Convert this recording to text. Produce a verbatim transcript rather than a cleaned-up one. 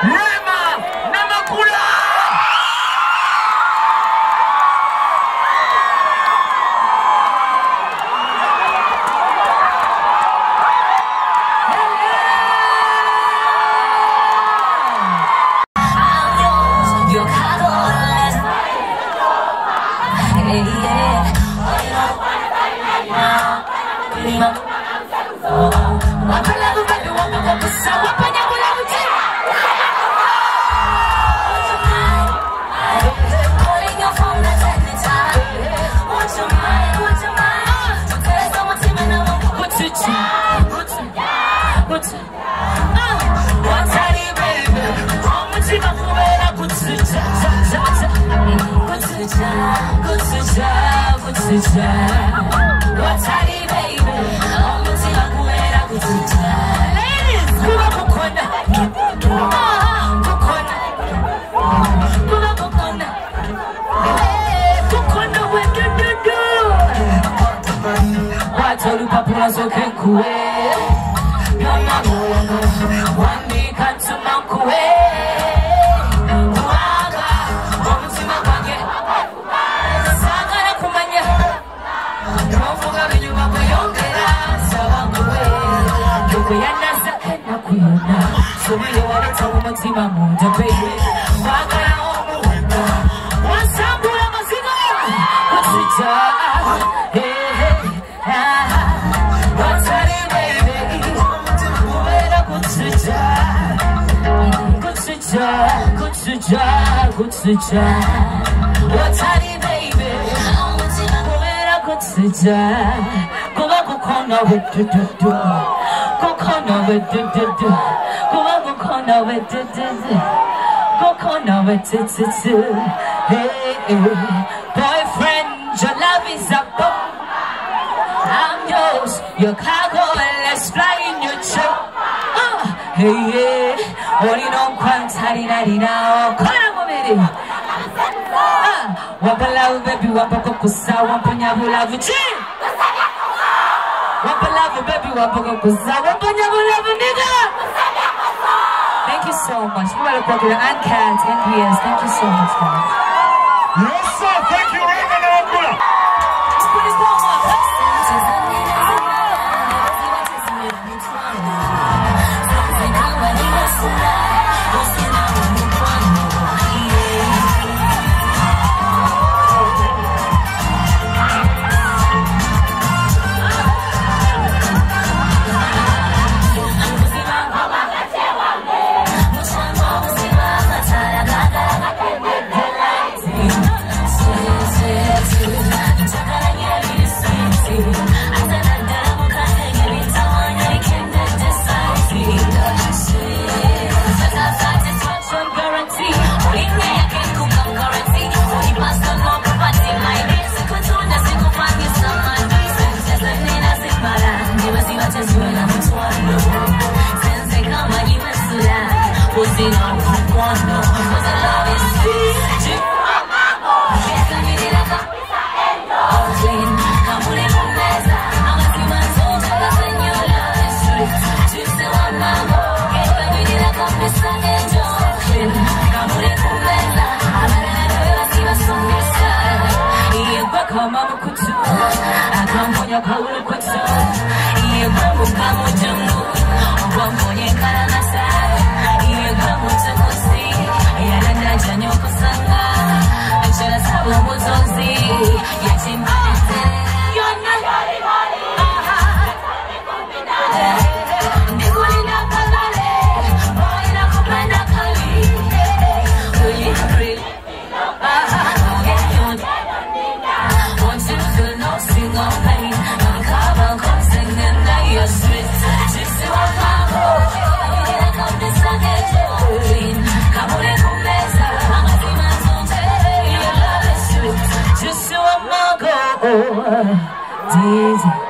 Rema Namakula. Boyfriend, your love is a bomb. I'm yours, your cargo, and let's fly in your truck. Uh, hey, yeah, only don't quite tally now. Come on, baby. Wapa love, baby, wapa kokusa, wapa nyabu love, chin. Wapa love, baby, wapa kokusa, wapa nyabu love, nigga. Thank you so much. We want to talk to the Uncat, N P S. Thank you so much, guys. Yes, sir. Thank you, Rema Namakula. Did